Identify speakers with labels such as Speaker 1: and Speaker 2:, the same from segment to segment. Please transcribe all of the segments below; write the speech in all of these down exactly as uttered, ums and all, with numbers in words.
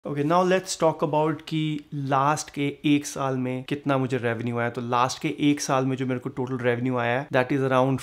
Speaker 1: Okay now let's talk about कि last के एक साल में कितना मुझे रेवेन्यू आया। तो लास्ट के एक साल में जो मेरे को टोटल रेवेन्यू आया है that is around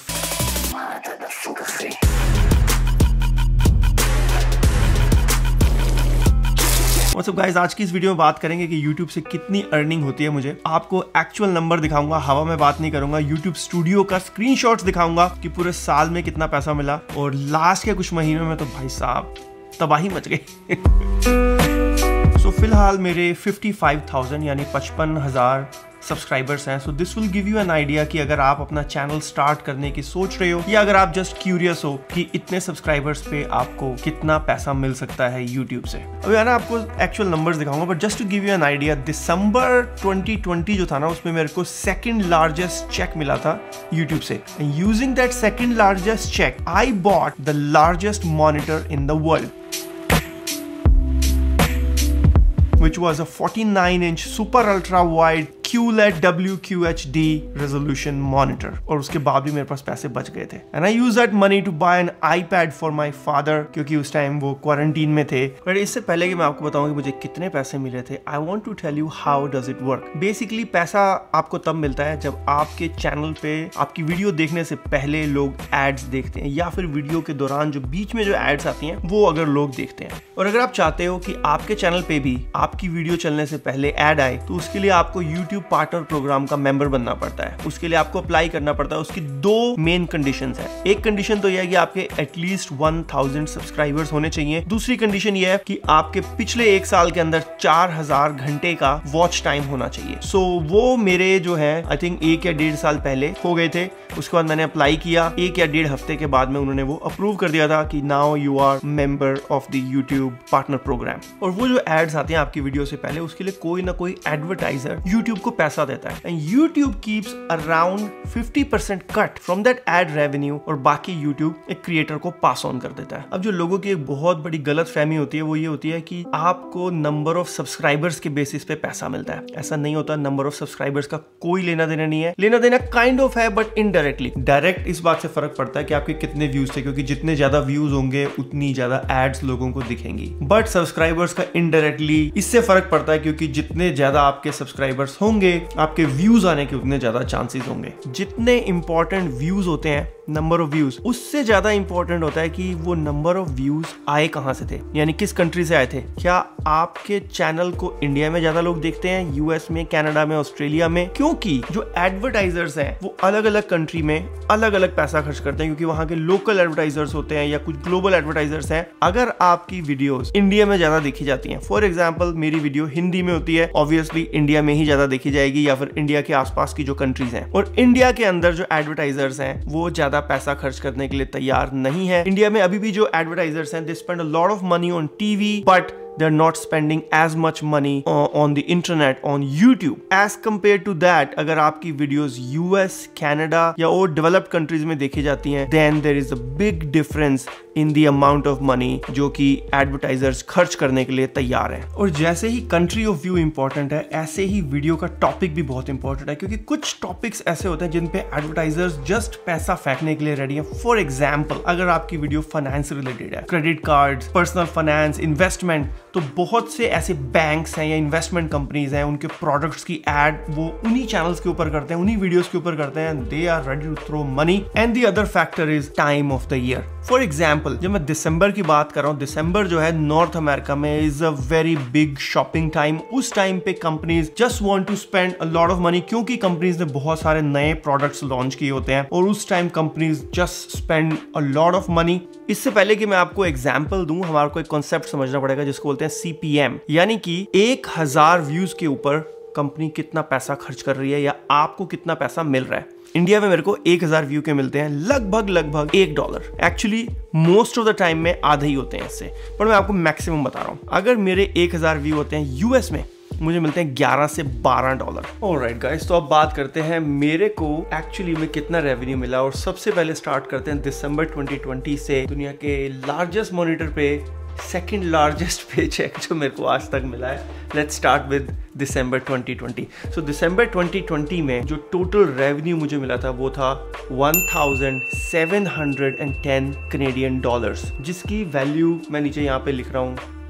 Speaker 1: what's up guys, आज की इस वीडियो में बात करेंगे कि YouTube से कितनी अर्निंग होती है। मुझे आपको एक्चुअल नंबर दिखाऊंगा, हवा में बात नहीं करूंगा। YouTube स्टूडियो का स्क्रीनशॉट्स दिखाऊंगा कि पूरे साल में कितना पैसा मिला, और लास्ट के कुछ महीनों में तो भाई साहब तबाही मच गई। सो so, फिलहाल मेरे पचपन हज़ार यानी पचपन हजार सब्सक्राइबर्स हैं। So this will give you an idea कि अगर आप अपना चैनल स्टार्ट करने की सोच रहे हो या अगर आप जस्ट क्यूरियस हो कि इतने सब्सक्राइबर्स पे आपको कितना पैसा मिल सकता है यूट्यूब से। अभी मैं ना आपको एक्चुअल नंबर्स दिखाऊंगा, but just to give you an idea, December twenty twenty जो था ना, उसमें मेरे को सेकंड लार्जेस्ट चेक मिला था यूट्यूब से। Using that second largest check I bought the largest monitor in the world, which was a forty-nine inch super ultra wide Q L E D W Q H D resolution monitor, और उसके बाद भी मेरे पास पैसे बच गए थे। And I used that money to buy an iPad for my father, क्योंकि उस टाइम वो क्वारंटीन में थे। पर इससे पहले कि मैं आपको बताऊं कि मुझे कितने पैसे मिले थे, I want to tell you how does it work. Basically पैसा आपको तब मिलता है जब आपके चैनल पे आपकी वीडियो देखने से पहले लोग एड्स देखते हैं, या फिर वीडियो के दौरान जो बीच में जो एड्स आती हैं वो अगर लोग देखते हैं। और अगर आप चाहते हो कि आपके चैनल पे भी आपकी वीडियो चलने से पहले एड आए, तो उसके लिए आपको YouTube पार्टनर प्रोग्राम का मेंबर बनना पड़ता है। उसके लिए आपको अप्लाई करना पड़ता है। उसकी दो मेन कंडीशंस हैं। एक कंडीशन तो यह है कि आपके एटलीस्ट वन थाउजेंड सब्सक्राइबर्स होने चाहिए। दूसरी कंडीशन यह है कि आपके पिछले एक साल के अंदर चार हजार घंटे का वॉच टाइम होना चाहिए। सो so, वो मेरे जो है आई थिंक एक या डेढ़ साल पहले हो गए थे। उसके बाद मैंने अप्लाई किया, एक या डेढ़ हफ्ते के बाद में उन्होंने वो अप्रूव कर दिया था कि now you are member of the YouTube partner program. और वो जो एड्स आते हैं आपकी वीडियो से पहले, उसके लिए कोई ना कोई एडवर्टाइजर यूट्यूब को पैसा देता है। And YouTube keeps around fifty percent cut from that ad revenue, और बाकी यूट्यूब एक क्रिएटर को पास ऑन कर देता है। अब जो लोगों की एक बहुत बड़ी गलत फहमी होती है वो ये होती है कि आपको नंबर ऑफ सब्सक्राइबर्स के बेसिस पे पैसा मिलता है। ऐसा नहीं होता। नंबर ऑफ सब्सक्राइबर्स का कोई लेना देना नहीं है। लेना देना काइंड ऑफ है, बट इनडायरेक्टली। डायरेक्ट इस बात से फर्क पड़ता है कि आपके कितने व्यूज थे, क्योंकि जितने ज्यादा व्यूज होंगे उतनी ज्यादा एड्स लोगों को दिखेंगी। बट सब्सक्राइबर्स का इनडायरेक्टली इससे फर्क पड़ता है, क्योंकि जितने ज्यादा आपके सब्सक्राइबर्स होंगे आपके व्यूज आने के उतने ज्यादा चांसेस होंगे। जितने इंपॉर्टेंट व्यूज होते हैं, नंबर ऑफ व्यूज, उससे ज्यादा इंपॉर्टेंट होता है कि वो नंबर ऑफ व्यूज आए कहां से थे, यानी किस कंट्री से आए थे। क्या आपके चैनल को इंडिया में ज्यादा लोग देखते हैं, यूएस में, कनाडा में, ऑस्ट्रेलिया में? क्योंकि जो एडवर्टाइजर्स हैं वो अलग अलग कंट्री में अलग अलग पैसा खर्च करते हैं, क्योंकि वहां के लोकल एडवर्टाइजर्स होते हैं या कुछ ग्लोबल एडवर्टाइजर्स हैं। अगर आपकी वीडियोस इंडिया में ज्यादा देखी जाती हैं, फॉर एग्जांपल मेरी वीडियो हिंदी में होती है, ऑब्वियसली इंडिया में ही ज्यादा देखी जाएगी, या फिर इंडिया के आसपास की जो कंट्रीज हैं। और इंडिया के अंदर जो एडवर्टाइजर्स हैं वो ज्यादा पैसा खर्च करने के लिए तैयार नहीं है। इंडिया में अभी भी जो एडवर्टाइजर्स हैं, they spend a lot of money on TV, but they're not spending as much money uh, on the internet, on YouTube. As compared to that, अगर आपकी videos U S, Canada या और developed countries में देखी जाती हैं, then there is a big difference in the amount of money जो कि advertisers खर्च करने के लिए तैयार हैं। और जैसे ही country of view important है, ऐसे ही वीडियो का टॉपिक भी बहुत इंपॉर्टेंट है, क्योंकि कुछ टॉपिक्स ऐसे होते हैं जिन पे एडवर्टाइजर्स जस्ट पैसा फेंकने के लिए रेडी है। फॉर एग्जाम्पल, अगर आपकी वीडियो फाइनेंस रिलेटेड है, credit card, personal finance, investment, तो बहुत से ऐसे बैंक्स हैं या इन्वेस्टमेंट कंपनीज हैं, उनके प्रोडक्ट्स की एड वो उन्हीं चैनल्स के ऊपर करते हैं, उन्हीं वीडियोस के ऊपर करते हैं। They are ready to throw money. And the other factor is time of the year. For example, जब मैं दिसंबर की बात कर रहा हूँ, दिसंबर जो है नॉर्थ अमेरिका में is a very big shopping time. उस टाइम पे companies just want to spend a lot of money, क्योंकि कंपनीज ने बहुत सारे नए प्रोडक्ट्स लॉन्च किए होते हैं, और उस time companies just spend a lot of money. इससे पहले कि मैं आपको एग्जाम्पल दूं, हमारे को एक कॉन्सेप्ट समझना पड़ेगा जिसको बोलते हैं सी पी एम, यानी कि एक हजार व्यूज के ऊपर कंपनी कितना पैसा खर्च कर रही है या आपको कितना पैसा मिल रहा है। इंडिया में मेरे को एक हजार व्यू के मिलते हैं, लगभग लगभग एक dollar. Actually most of the time में आधे ही होते हैं इससे, पर मैं आपको मैक्सिमम बता रहा हूँ। अगर मेरे एक हजार व्यू होते हैं यूएस में, मुझे मिलते हैं ग्यारह से बारह डॉलर। ऑलराइट गाइस, तो अब बात करते हैं मेरे को एक्चुअली में कितना रेवेन्यू मिला। और सबसे पहले स्टार्ट करते हैं दिसंबर ट्वेंटी ट्वेंटी से। दुनिया के लार्जेस्ट मॉनिटर पे सेकंड लार्जेस्ट पे चेक जो मेरे को आज तक मिला है। Let's start with December twenty twenty. So December twenty twenty में जो टोटल रेवेन्यू मुझे मिला था वो था one thousand seven hundred ten Canadian dollars, जिसकी वैल्यू मैं नीचे यहाँ पे लिख रहा हूँ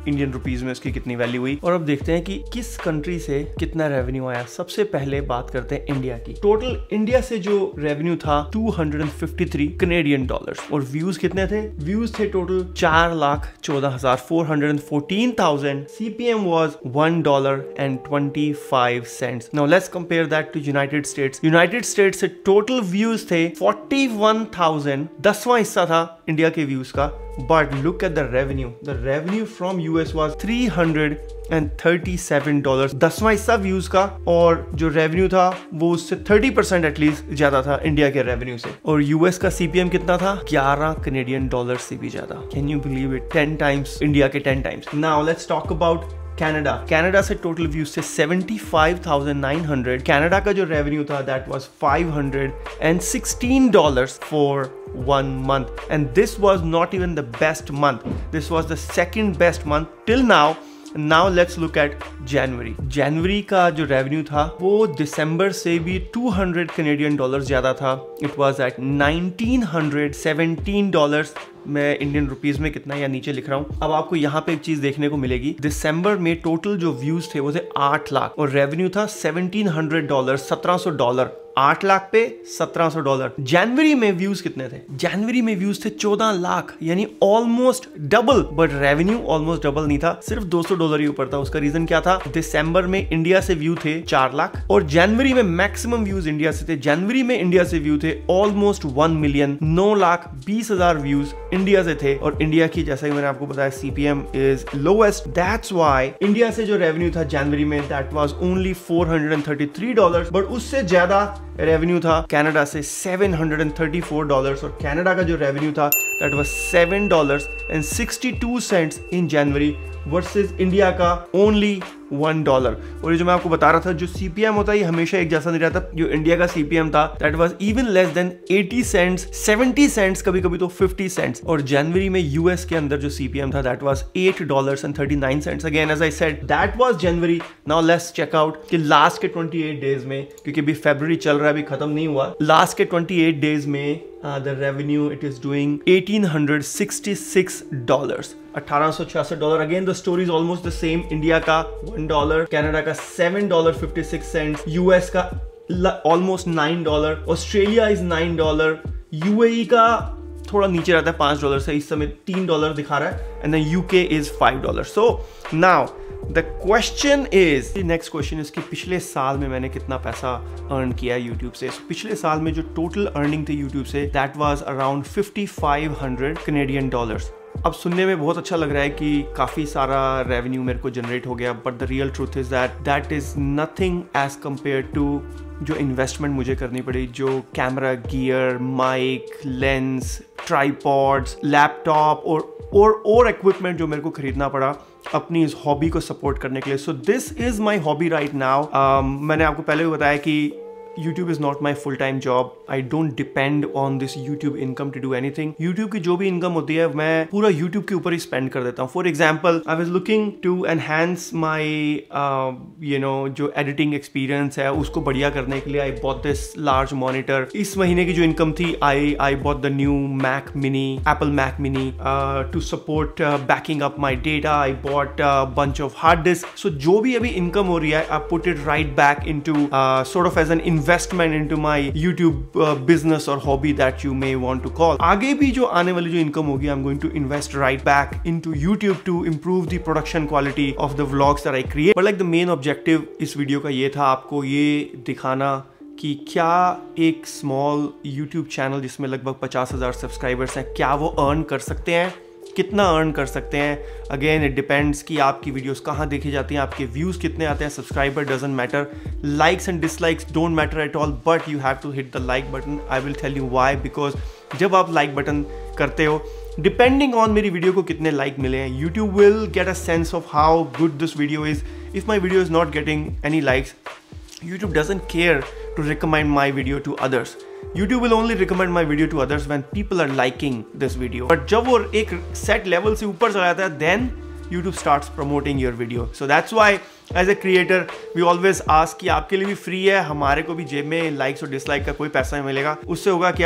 Speaker 1: इंडियन रुपीज में उसकी कितनी वैल्यू हुई। और अब देखते हैं कि किस कंट्री से कितना रेवेन्यू आया। सबसे पहले बात करते हैं इंडिया की। टोटल इंडिया से जो रेवेन्यू था two hundred fifty three Canadian dollars, और व्यूज कितने थे? व्यूज थे टोटल चार लाख चौदह हजार four hundred fourteen thousand. CPM was one dollar and twenty five cents. Now let's compare that to United States. United States से total views थे forty one thousand, दसवां हिस्सा था इंडिया के व्यूज का। But look at the revenue. The revenue from U S was three hundred thirty-seven dollars, दसवां हिस्सा views का, और जो रेवेन्यू था वो उससे थर्टी परसेंट एटलीस्ट ज्यादा था इंडिया के रेवेन्यू से। और यूएस का सीपीएम कितना था? ग्यारह कनेडियन डॉलर से भी ज्यादा। Can you believe it? Ten times India के ten times. Now let's talk about Canada. Canada से टोटल व्यूज थे seventy five thousand nine hundred. Canada का जो रेवेन्यू था that was five hundred sixteen dollars for one month, and this was not even the best month. This was the second best month till now. Now let's look at January. January का जो revenue था वो दिसंबर से भी two hundred Canadian dollars ज्यादा था। It was at nineteen seventeen dollars. मैं Indian rupees में कितना या नीचे लिख रहा हूँ। अब आपको यहाँ पे एक चीज देखने को मिलेगी। दिसंबर में टोटल जो व्यूज थे वो थे आठ लाख और रेवेन्यू था सेवनटीन हंड्रेड डॉलर, सत्रह सौ डॉलर। आठ लाख पे सत्रह सौ डॉलर। जनवरी में व्यूज कितने थे? जनवरी में व्यूज थे चौदह लाख, यानी almost double, but revenue almost double नहीं था, सिर्फ दो सौ डॉलर ही ऊपर था। उसका रीजन क्या था? दिसंबर में इंडिया से व्यू थे चार लाख और जनवरी में मैक्सिमम व्यूज इंडिया से थे। जनवरी में इंडिया से व्यू थे ऑलमोस्ट वन मिलियन, नौ लाख बीस हजार व्यूज इंडिया से थे। और इंडिया की, जैसा कि मैंने आपको बताया, CPM is lowest. That's why India से जो रेवेन्यू था जनवरी में that was only four hundred thirty three dollar, but उससे ज्यादा रेवेन्यू था कनाडा से seven hundred thirty four dollars, और कनाडा का जो रेवेन्यू था that was seven dollars and sixty two cents in January versus India का ओनली वन डॉलर। और ये जो मैं आपको बता रहा था, जो सीपीएम होता है ये हमेशा एक जैसा नहीं रहता। जो इंडिया का सीपीएम था that was even less than eighty cents, seventy cents, कभी कभी तो फिफ्टी सेंट्स। और जनवरी में यूएस के अंदर जो सीपीएम था that was eight dollars and thirty nine cents. Again as I said that was January. Now let's check out कि लास्ट के ट्वेंटी एट डेज में, क्योंकि अभी फरवरी चल रहा है, अभी खत्म नहीं हुआ, लास्ट के ट्वेंटी एट डेज में the revenue it is doing eighteen hundred sixty six dollars, अठारह सौ छियासठ dollar. Again the story is almost the same. India का वन डॉलर, कनाडा का seven dollar fifty six cents, US का almost nine dollar, Australia is nine dollar, UAE का थोड़ा नीचे रहता है पांच डॉलर से, इस समय तीन डॉलर दिखा रहा है, and then UK is five dollar. So now the question is, next question is कि पिछले साल में मैंने कितना पैसा अर्न किया यूट्यूब से। so, पिछले साल में जो टोटल अर्निंग थी यूट्यूब से that was around fifty five hundred Canadian dollars. अब सुनने में बहुत अच्छा लग रहा है कि काफी सारा रेवेन्यू मेरे को जनरेट हो गया, but the real truth is that that is nothing as compare to जो इन्वेस्टमेंट मुझे करनी पड़ी, जो camera gear, mic, lens, tripods, laptop और और और इक्विपमेंट जो मेरे को खरीदना पड़ा अपनी इस हॉबी को सपोर्ट करने के लिए। So this is my hobby right now. मैंने आपको पहले भी बताया कि YouTube is not my full-time job. I don't depend on this YouTube income to do anything. YouTube की जो भी इनकम होती है मैं पूरा YouTube के ऊपर ही स्पेंड कर देता हूँ। For example, I was looking to enhance my, uh, you know, जो editing experience है उसको बढ़िया करने के लिए I bought this large monitor. इस महीने की जो इनकम थी I I bought the new Mac Mini, Apple Mac Mini uh, to support uh, backing up my data. I bought a bunch of hard disks. So जो भी अभी income हो रही है I put it right back into uh, sort of as an investment investment into my YouTube uh, business or hobby that you may want to call. आगे भी जो आने वाली जो इनकम होगी I'm going to invest right back into YouTube to improve the production quality of the vlogs that I create. But like the main objective इस video का ये था आपको ये दिखाना कि क्या एक स्मॉल YouTube चैनल जिसमें लगभग पचास हजार सब्सक्राइबर्स हैं क्या वो अर्न कर सकते हैं, कितना अर्न कर सकते हैं। अगेन इट डिपेंड्स कि आपकी वीडियोस कहाँ देखी जाती हैं, आपके व्यूज कितने आते हैं। Subscriber doesn't matter, likes and dislikes don't matter at all, but you have to hit the like button. I will tell you why, because जब आप लाइक बटन करते हो, डिपेंडिंग ऑन मेरी वीडियो को कितने लाइक मिले हैं, YouTube will get a sense of how good this video is. If my video is not getting any likes, YouTube doesn't care to recommend my video to others. YouTube will only recommend my video to others when people are liking this video. But जब वो एक set level से ऊपर चला जाता है, then YouTube starts promoting your video. So that's why as a creator we always ask कि आपके लिए भी free है, हमारे को भी जेब में likes और dislike का कोई पैसा नहीं मिलेगा। उससे होगा क्या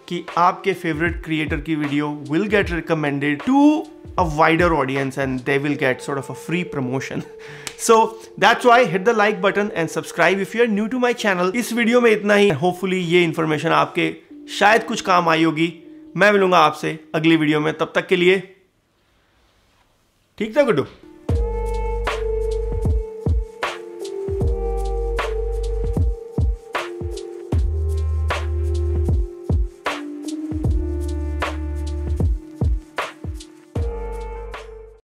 Speaker 1: कि आपके फेवरेट क्रिएटर की video will get recommended to a wider audience and they will get sort of a free promotion. So that's why hit the like button and subscribe if you are new to my channel. इस video में इतना ही. Hopefully ये information आपके शायद कुछ काम आई होगी. मैं मिलूंगा आपसे अगली वीडियो में. तब तक के लिए ठीक था गुड्डू.